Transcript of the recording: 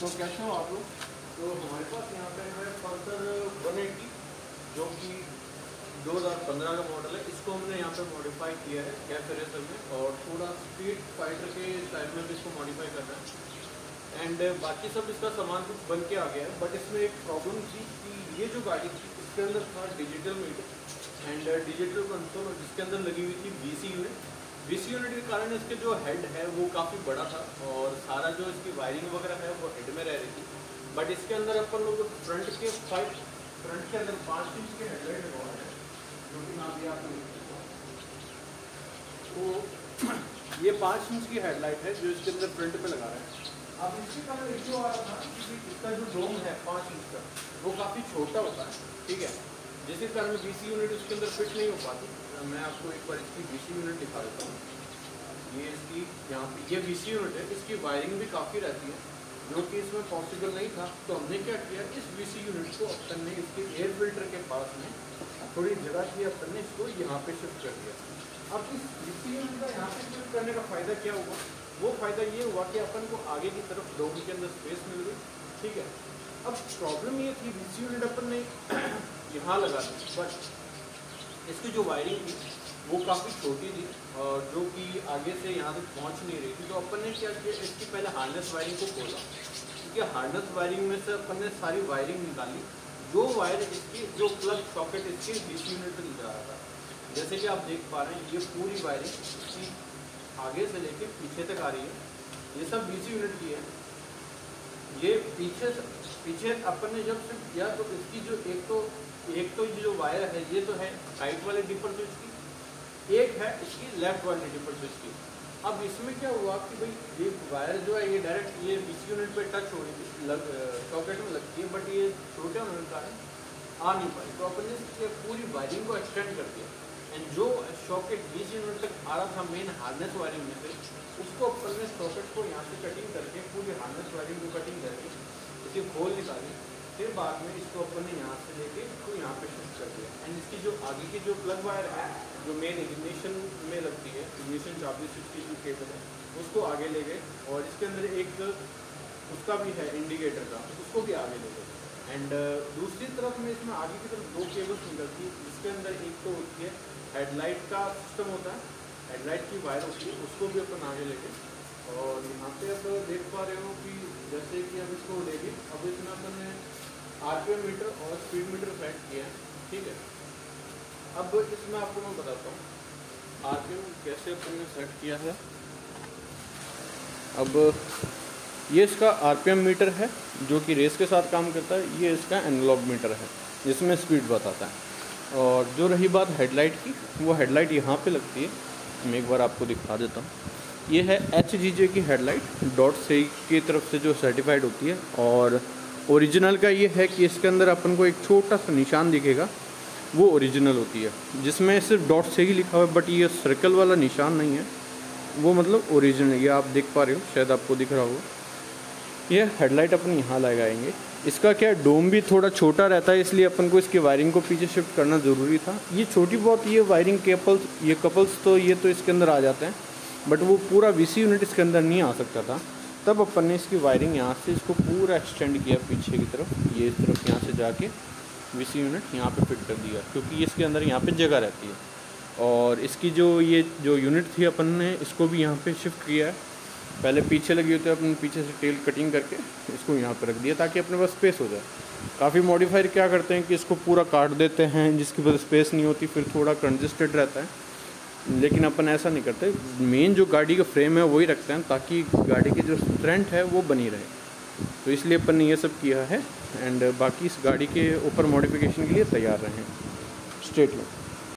तो कैसे हो आप लोग? तो हमारे पास यहाँ पे है पल्सर 180 जो कि 2015 का मॉडल है। इसको हमने यहाँ पे मॉडिफाई किया है कैफे रेसर में और थोड़ा स्पीड फाइटर के स्टाइल में भी इसको मॉडिफाई करना है। एंड बाकी सब इसका सामान कुछ बन के आ गया है, बट इसमें एक प्रॉब्लम थी कि ये जो गाड़ी थी इसके अंदर था digital meter and digital console, जिसके अंदर लगी हुई थी VC यूनिट। VC यूनिट के कारण इसके जो हेड है वो काफ़ी बड़ा था और सारा जो इसकी वायरिंग वगैरह है वो हेड में रह रही थी। बट इसके अंदर अपन लोग फ्रंट के अंदर 5 इंच के हेडलाइट लगवा है, जो कि नाम दिया आपको। तो ये 5 इंच की हेडलाइट है जो इसके अंदर फ्रंट पे लगा रहा है। अब इसके कारण इश्यू आ रहा था कि इसका जो डोम है 5 इंच का वो काफ़ी छोटा होता है, ठीक है, जिसके कारण VC यूनिट उसके अंदर फिट नहीं हो पाती। मैं आपको एक बार इसकी VC यूनिट दिखा देता हूँ। ये इसकी यहाँ पे ये VC यूनिट है, इसकी वायरिंग भी काफ़ी रहती है जो कि इसमें पॉसिबल नहीं था। तो हमने क्या किया, इस VC यूनिट को अपन ने इसके एयर फिल्टर के पास में थोड़ी जगह की अपन ने इसको यहाँ पे शिफ्ट कर दिया। अब इस VC यूनिट का यहाँ पे शिफ्ट करने का फ़ायदा क्या हुआ? वो फ़ायदा ये हुआ कि अपन को आगे की तरफ डोम के अंदर स्पेस मिल गई, ठीक है। अब प्रॉब्लम ये थी VC यूनिट अपन ने यहाँ लगा दी, बट इसकी जो वायरिंग थी वो काफ़ी छोटी थी और जो कि आगे से यहाँ तक पहुँच नहीं रही थी। तो अपन ने क्या किया, इसकी पहले हार्नेस वायरिंग को खोला, क्योंकि हार्नेस वायरिंग में से अपन ने सारी वायरिंग निकाली। जो वायर इसकी जो प्लग सॉकेट इसकी VC यूनिट पर जा रहा था, जैसे कि आप देख पा रहे हैं, ये पूरी वायरिंग इसकी आगे से लेके पीछे तक आ रही है। ये सब VC यूनिट की है। ये पीछे अपन ने जब से किया तो इसकी जो एक तो ये जो वायर है ये तो है राइट वाले डिपर स्विच की, एक है इसकी लेफ्ट वाले डिपर स्विच की। अब इसमें क्या हुआ कि भाई ये वायर जो है ये डायरेक्ट ये VC यूनिट पे टच हो रही थी, सॉकेट में लगती है, बट ये छोटे होने के कारण आ नहीं पाई। तो अपन ने पूरी वायरिंग को एक्सटेंड कर दिया एंड जो सॉकेट VC यूनिट तक आ रहा था मेन हार्नेस वायरिंग में से, उसको अपन ने सॉकेट को यहाँ से कटिंग करके पूरी हार्नेस वायरिंग को कटिंग करके इसे खोल निकाली। फिर बाद में इसको अपन ने यहाँ से लेके इसको यहाँ पे शिफ्ट कर दिया एंड इसकी जो आगे की जो प्लग वायर है जो मेन इग्निशन में लगती है, इग्निशन चाबी स्विच की जो केबल है उसको आगे ले गए और इसके अंदर एक उसका भी है इंडिकेटर का, उसको भी आगे ले गए। एंड दूसरी तरफ में इसमें आगे की तरफ 2 केबल्स निकलती है, जिसके अंदर एक तो होती है हेडलाइट का सिस्टम होता है, हेडलाइट की वायर होती है, उसको भी अपन आगे ले गए। और यहाँ पे अब देख पा रहे हो कि जैसे कि अब इसको ले गए, अब इसमें अपन ने RPM मीटर और स्पीड मीटर सेट किया है, ठीक है। अब इसमें आपको मैं बताता हूँ RPM कैसे अपन ने सेट किया है। अब ये इसका RPM मीटर है जो कि रेस के साथ काम करता है, ये इसका एनालॉग मीटर है जिसमें स्पीड बताता है। और जो रही बात हेडलाइट की, वो हेडलाइट यहाँ पे लगती है, मैं एक बार आपको दिखा देता हूँ। ये है HGJ की हेडलाइट, डॉट से की तरफ से जो सर्टिफाइड होती है। और ओरिजिनल का ये है कि इसके अंदर अपन को एक छोटा सा निशान दिखेगा, वो ओरिजिनल होती है, जिसमें सिर्फ डॉट से ही लिखा हुआ है, बट ये सर्कल वाला निशान नहीं है, वो मतलब ओरिजिनल है। ये आप देख पा रहे हो, शायद आपको दिख रहा होगा। ये हेडलाइट अपन यहाँ लगाएंगे। इसका क्या डोम भी थोड़ा छोटा रहता है, इसलिए अपन को इसकी वायरिंग को पीछे शिफ्ट करना ज़रूरी था। ये छोटी बहुत ये वायरिंग कपल्स तो ये तो इसके अंदर आ जाते हैं, बट वो पूरा VC यूनिट इसके अंदर नहीं आ सकता था। तब अपन ने इसकी वायरिंग यहाँ से इसको पूरा एक्सटेंड किया पीछे की तरफ, ये इस तरफ यहाँ से जाके VC यूनिट यहाँ पे फिट कर दिया, क्योंकि इसके अंदर यहाँ पे जगह रहती है। और इसकी ये जो यूनिट थी अपन ने इसको भी यहाँ पे शिफ्ट किया है। पहले पीछे लगी होती है, अपन पीछे से टेल कटिंग करके इसको यहाँ पे रख दिया ताकि अपने पास स्पेस हो जाए। काफ़ी मॉडिफायर क्या करते हैं कि इसको पूरा काट देते हैं, जिसकी वजह स्पेस नहीं होती, फिर थोड़ा कंजेस्टेड रहता है। लेकिन अपन ऐसा नहीं करते, मेन जो गाड़ी का फ्रेम है वही रखते हैं ताकि गाड़ी की जो स्ट्रेंथ है वो बनी रहे। तो इसलिए अपन ने ये सब किया है एंड बाकी इस गाड़ी के ऊपर मॉडिफिकेशन के लिए तैयार रहे। स्टेट में